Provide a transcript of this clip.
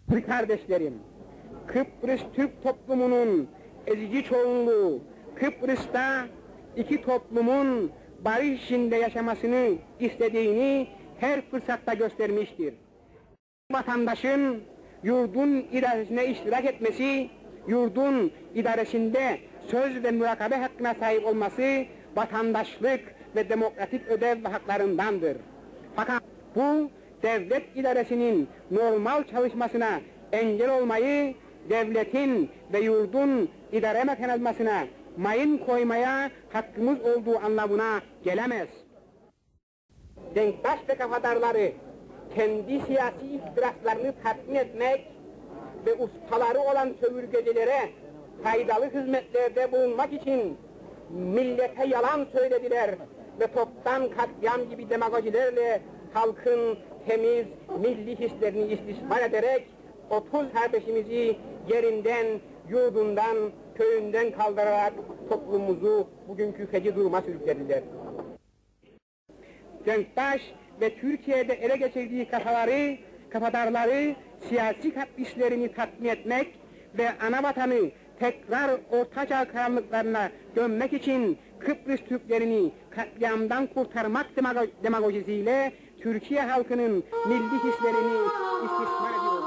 Kardeşlerim, Kıbrıs Türk toplumunun ezici çoğunluğu Kıbrıs'ta iki toplumun barış içinde yaşamasını istediğini her fırsatta göstermiştir. Vatandaşın yurdun idaresine iştirak etmesi, yurdun idaresinde söz ve murakabe hakkına sahip olması vatandaşlık ve demokratik ödev ve haklarındandır. Fakat bu devlet idaresinin normal çalışmasına engel olmayı, devletin ve yurdun idare mekanizmasına mayın koymaya hakkımız olduğu anlamına gelemez. Denktaş ve kafadarları kendi siyasi ihtiraslarını tatmin etmek ve ustaları olan sömürgecilere faydalı hizmetlerde bulunmak için millete yalan söylediler ve toptan katliam gibi demagojilerle halkın temiz milli hislerini istismar ederek 30 kardeşimizi yerinden, yurdundan, köyünden kaldırarak toplumumuzu bugünkü feci duruma sürüklediler. Denktaş ve Türkiye'de ele geçirdiği kafadarları siyasi işlerini tatmin etmek ve ana vatanı tekrar ortaçağ karanlıklarına gömmek için Kıbrıs Türklerini katliamdan kurtarmak demagojisiyle Türkiye halkının milli hislerini istismar ediyor.